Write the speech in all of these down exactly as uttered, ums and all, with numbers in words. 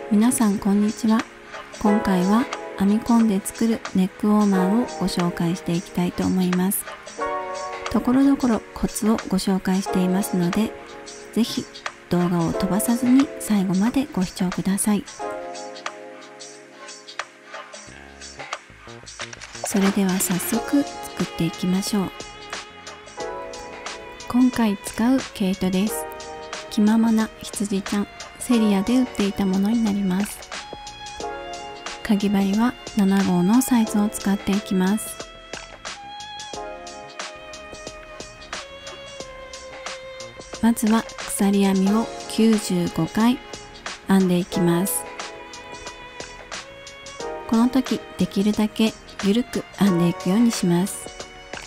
皆さんこんにちは。今回は編み込んで作るネックウォーマーをご紹介していきたいと思います。ところどころコツをご紹介していますので、ぜひ動画を飛ばさずに最後までご視聴ください。それでは早速作っていきましょう。今回使う毛糸です。気ままな羊ちゃん、セリアで売っていたものになります。かぎ針はなな号のサイズを使っていきます。まずは鎖編みをきゅうじゅうごかい編んでいきます。この時できるだけゆるく編んでいくようにします。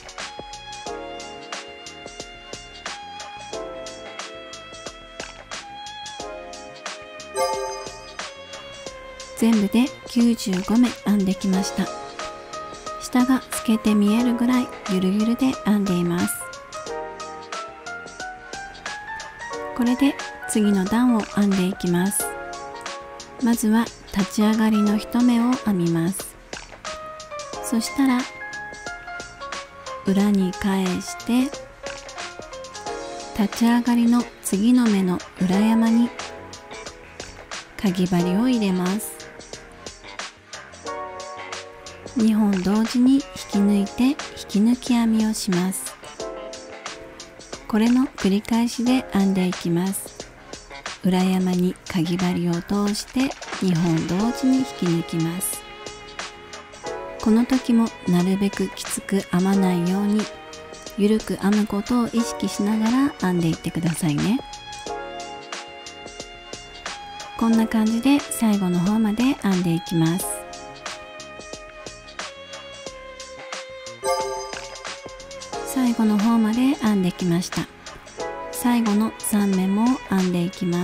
全部できゅうじゅうごめ編んできました。下が透けて見えるぐらいゆるゆるで編んでいます。これで次の段を編んでいきます。まずは立ち上がりの一目を編みます。そしたら裏に返して立ち上がりの次の目の裏山にかぎ針を入れます。にほん同時に引き抜いて引き抜き編みをします。これの繰り返しで編んでいきます。裏山にかぎ針を通してにほん同時に引き抜きます。この時もなるべくきつく編まないようにゆるく編むことを意識しながら編んでいってくださいね。こんな感じで最後の方まで編んでいきます。最後の方まで編んできました。最後のさんめも編んでいきます。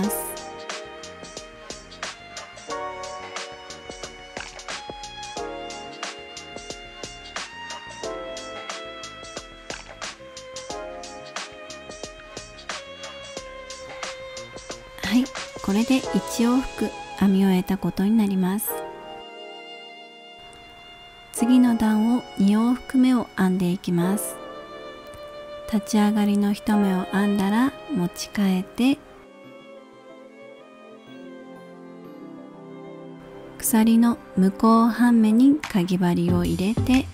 はい、これでいち往復編み終えたことになります。次の段をに往復目を編んでいきます。立ち上がりの一目を編んだら持ち替えて鎖の向こう半目にかぎ針を入れて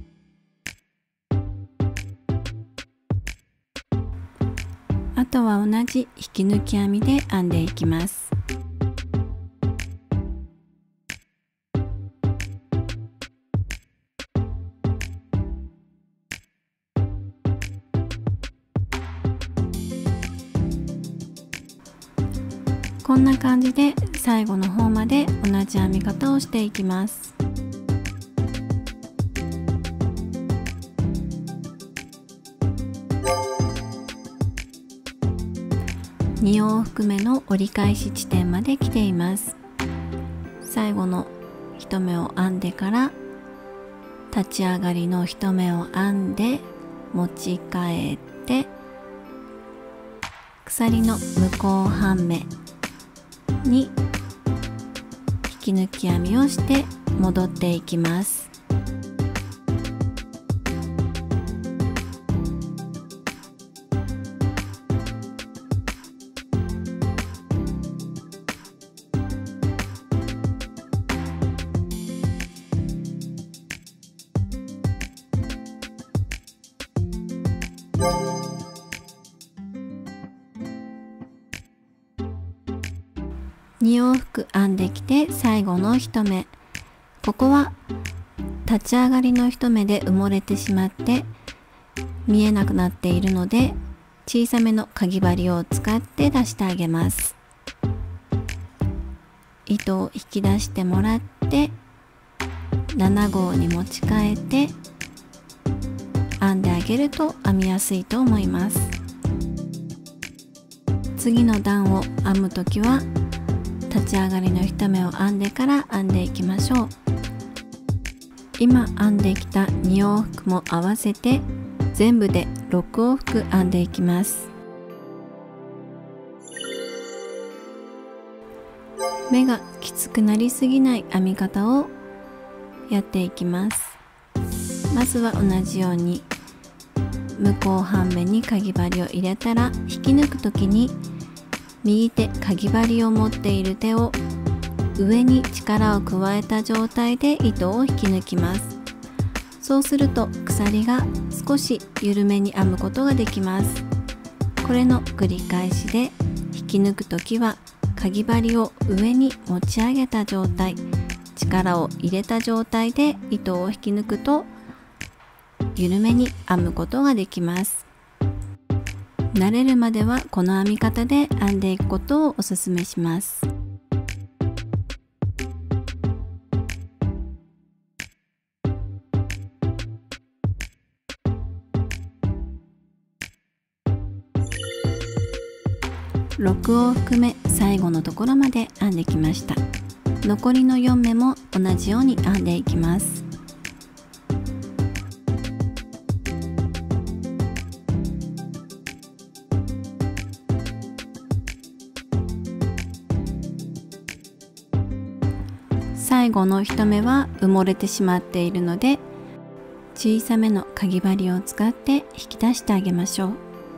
あとは同じ引き抜き編みで編んでいきます。こんな感じで最後の方まで同じ編み方をしていきます。に往復目の折り返し地点まで来ています。最後の一目を編んでから立ち上がりの一目を編んで持ち替えて鎖の向こう半目に引き抜き編みをして戻っていきます。に往復編んできて最後の一目、ここは立ち上がりの一目で埋もれてしまって見えなくなっているので小さめのかぎ針を使って出してあげます。糸を引き出してもらってなな号に持ち替えて編んであげると編みやすいと思います。次の段を編むときは立ち上がりの一目を編んでから編んでいきましょう。今編んできたに往復も合わせて全部でろく往復編んでいきます。 目がきつくなりすぎない編み方をやっていきます。まずは同じように向こう半目にかぎ針を入れたら、引き抜く時に右手かぎ針を持っている手を上に力を加えた状態で糸を引き抜きます。そうすると鎖が少し緩めに編むことができます。これの繰り返しで、引き抜く時はかぎ針を上に持ち上げた状態、力を入れた状態で糸を引き抜くと緩めに編むことができます。慣れるまではこの編み方で編んでいくことをおすすめします。ろく往復目、最後のところまで編んできました。残りのよん目も同じように編んでいきます。最後のいち目は埋もれてしまっているので、小さめのかぎ針を使って引き出してあげましょう。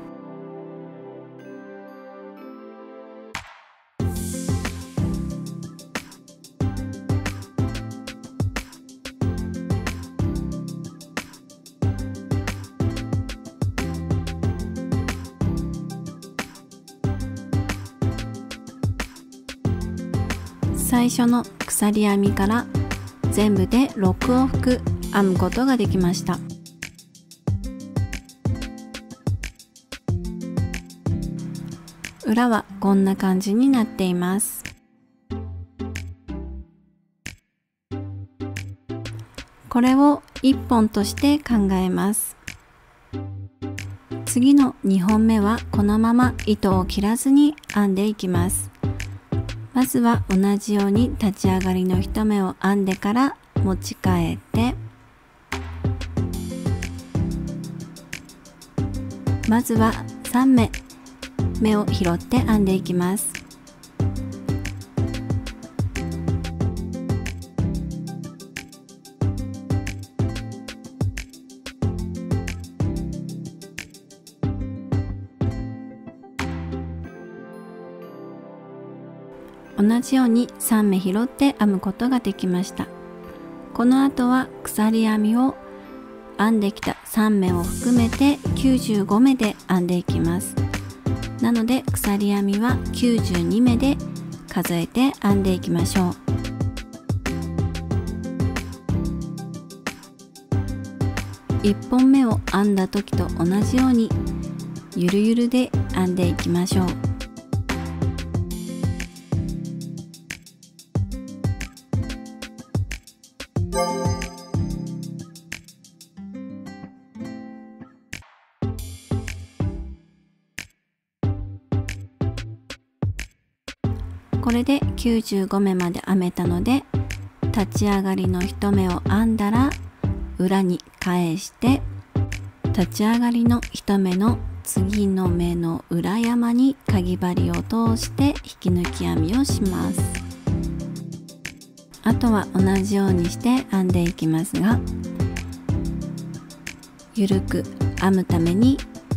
最初の鎖編みから全部でろく往復編むことができました。裏はこんな感じになっています。これをいっぽんとして考えます。次のにほんめはこのまま糸を切らずに編んでいきます。まずは同じように立ち上がりのいち目を編んでから持ち替えて、まずはさん目目を拾って編んでいきます。同じようにさん目拾って編むことができました。この後は鎖編みを編んできたさん目を含めてきゅうじゅうご目で編んでいきます。なので鎖編みはきゅうじゅうに目で数えて編んでいきましょう。いっぽんめを編んだ時と同じようにゆるゆるで編んでいきましょう。これできゅうじゅうご目まで編めたので、立ち上がりのいち目を編んだら裏に返して、立ち上がりのいち目の次の目の裏山にかぎ針を通して引き抜き編みをします。あとは同じようにして編んでいきますが、ゆるく編むために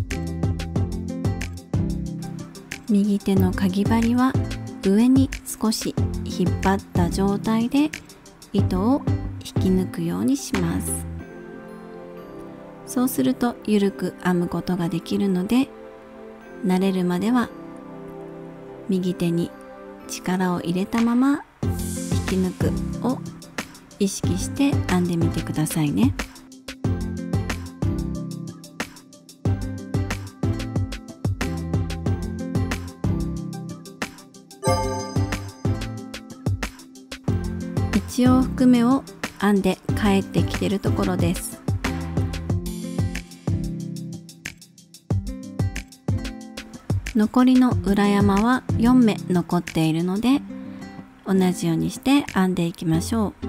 右手のかぎ針は上に少し引っ張った状態で糸を引き抜くようにします。そうするとゆるく編むことができるので、慣れるまでは右手に力を入れたまま引き抜くを意識して編んでみてくださいね。いち往復目を編んで帰ってきてるところです。残りの裏山はよん目残っているので、同じようにして編んでいきましょう。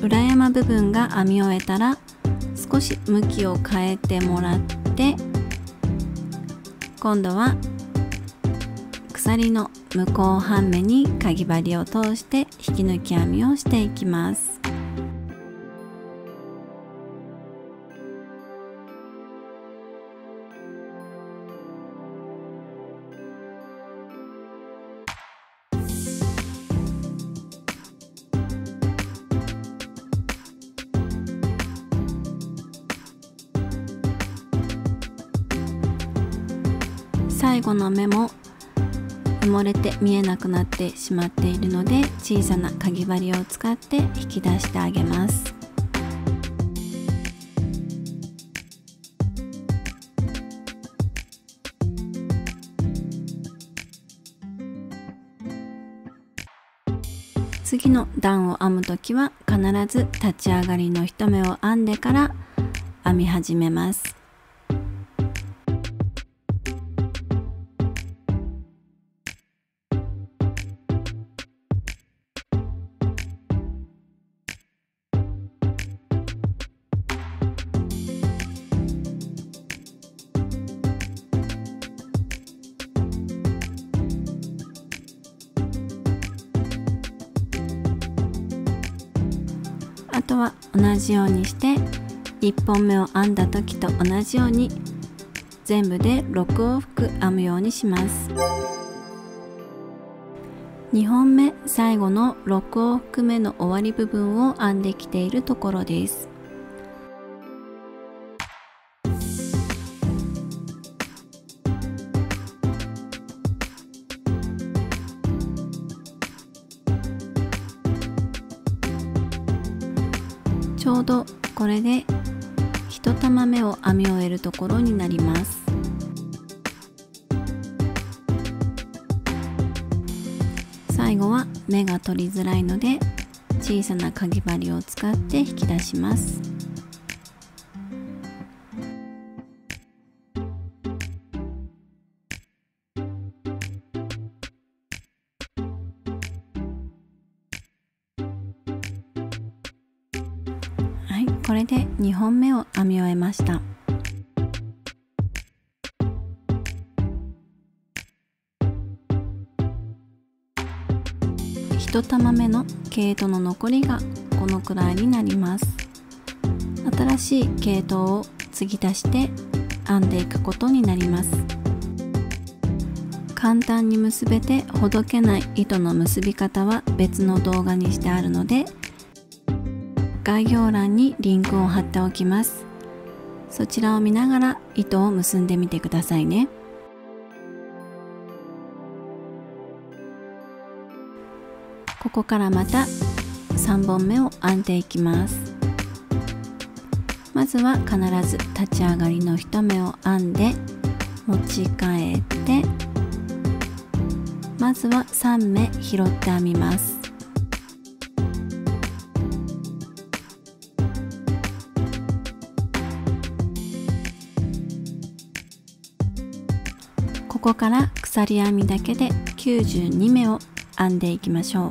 裏山部分が編み終えたら少し向きを変えてもらって、今度は鎖の向こう半目にかぎ針を通して引き抜き編みをしていきます。最後の目も埋もれて見えなくなってしまっているので、小さなかぎ針を使って引き出してあげます。次の段を編むときは必ず立ち上がりの一目を編んでから編み始めます。あとは同じようにしていっぽんめを編んだ時と同じように全部でろく往復編むようにします。にほんめ最後のろく往復目の終わり部分を編んできているところです。ちょうどこれで一玉目を編み終えるところになります。最後は目が取りづらいので小さなかぎ針を使って引き出します。はい、これでにほんめを編み終えました。一玉目の毛糸の残りがこのくらいになります。新しい毛糸を継ぎ足して編んでいくことになります。簡単に結べてほどけない糸の結び方は別の動画にしてあるので、概要欄にリンクを貼っておきます。そちらを見ながら糸を結んでみてくださいね。ここからまたさんぼんめを編んでいきます。まずは必ず立ち上がりの一目を編んで持ち替えて、まずはさんめ拾って編みます。ここから鎖編みだけできゅうじゅうにめを編んでいきましょう。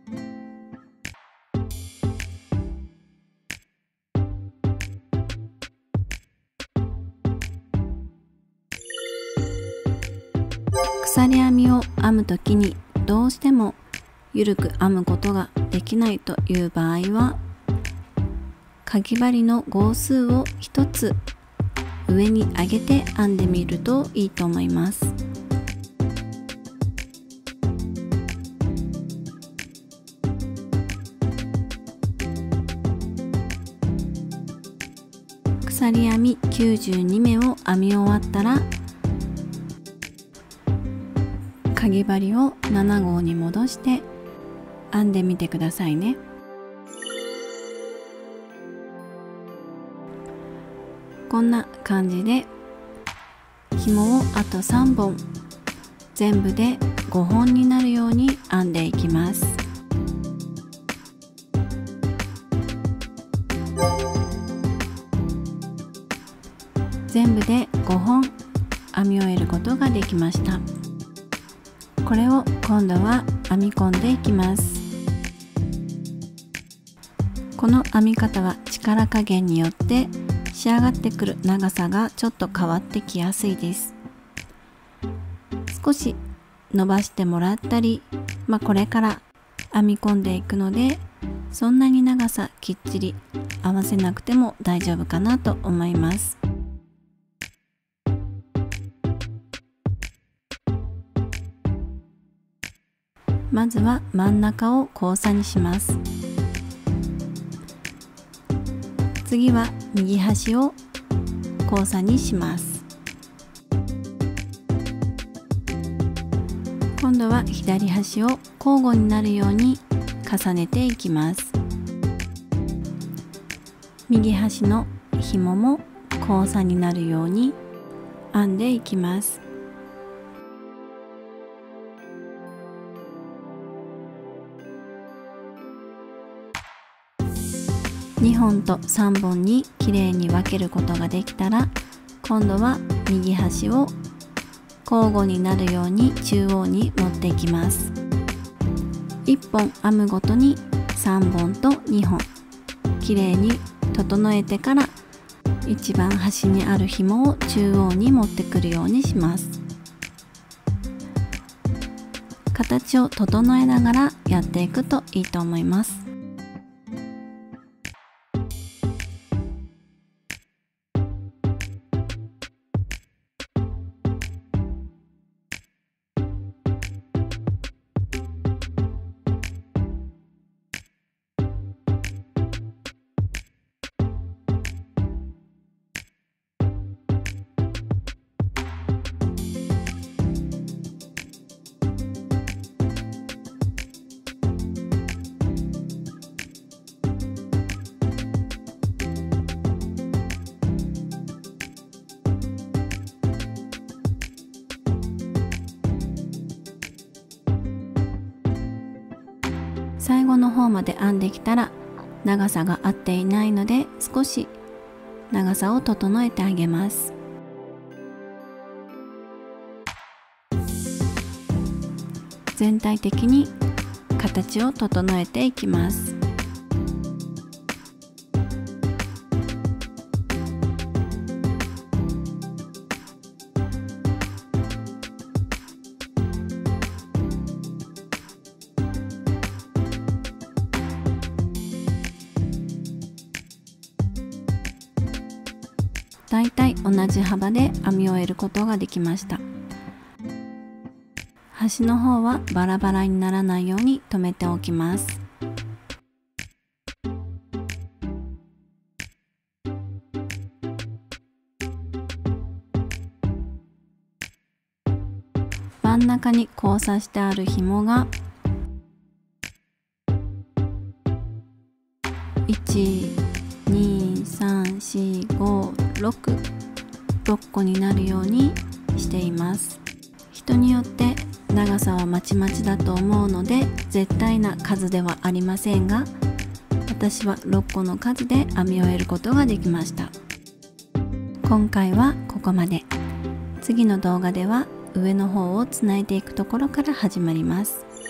鎖編みを編むときにどうしても緩く編むことができないという場合は、かぎ針の号数をひとつ上に上げて編んでみるといいと思います。鎖編みきゅうじゅうにめを編み終わったら、かぎ針をなな号に戻して編んでみてくださいね。こんな感じで紐をあとさんぼん、全部でごほんになるように編んでいきます。全部でごほん編み終えることができました。これを今度は編み込んでいきます。 この編み方は力加減によって仕上がってくる長さがちょっと変わってきやすいです。少し伸ばしてもらったり、まあ、これから編み込んでいくので、そんなに長さきっちり合わせなくても大丈夫かなと思います。まずは真ん中を交差にします。次は右端を交差にします。今度は左端を交互になるように重ねていきます。右端の紐も交差になるように編んでいきます。にほんとさんぼんにきれいに分けることができたら、今度は右端を交互になるように中央に持っていきます。いっぽん編むごとにさんぼんとにほんきれいに整えてから、一番端にある紐を中央に持ってくるようにします。形を整えながらやっていくといいと思います。最後の方まで編んできたら長さが合っていないので、少し長さを整えてあげます。全体的に形を整えていきます。だいたい同じ幅で編み終えることができました。端の方はバラバラにならないように留めておきます。真ん中に交差してある紐がいち、に、さん、よん、ご、ろく、ろっこになるようにしています。人によって長さはまちまちだと思うので絶対な数ではありませんが、私はろっこの数で編み終えることができました。今回はここまで。次の動画では上の方をつないでいくところから始まります。